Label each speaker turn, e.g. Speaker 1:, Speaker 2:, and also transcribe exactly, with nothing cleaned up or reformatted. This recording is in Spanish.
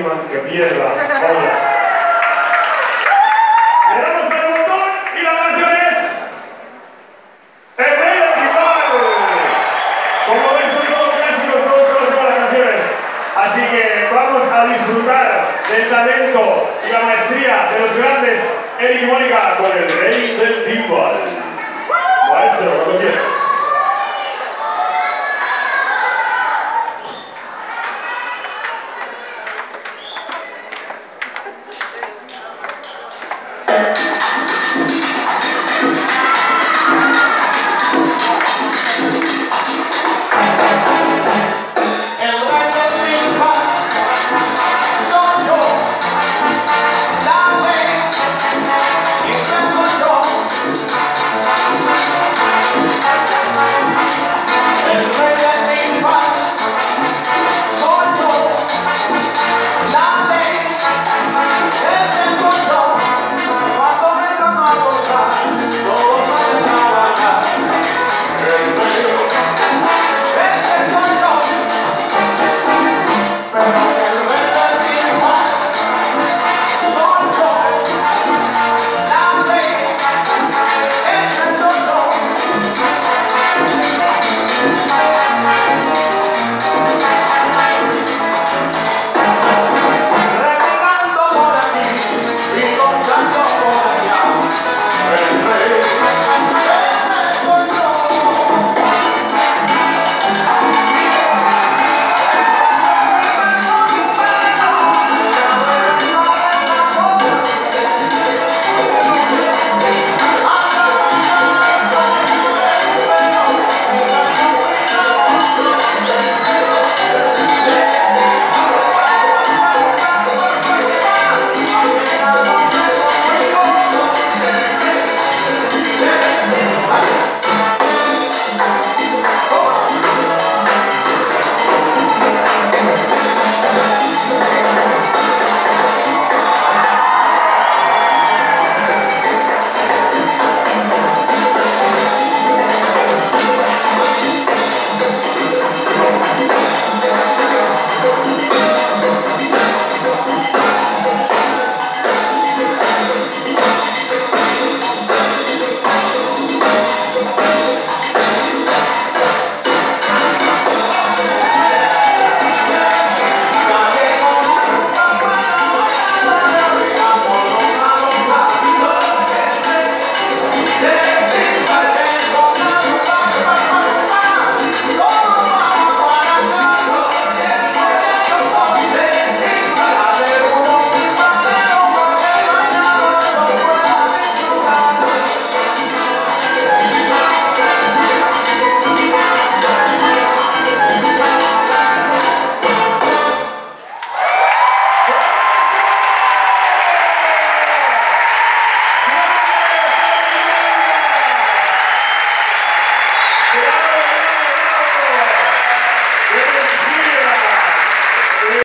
Speaker 1: Batman que pierda. Vaya. Le damos al botón y la canción es El Rey del Timbal. Como veis son todos clásicos, todos conocemos las canciones. Así que vamos a disfrutar del talento y la maestría de los grandes Eric y Mónica con El Rey del Timbal. Maestro, cuando quieras.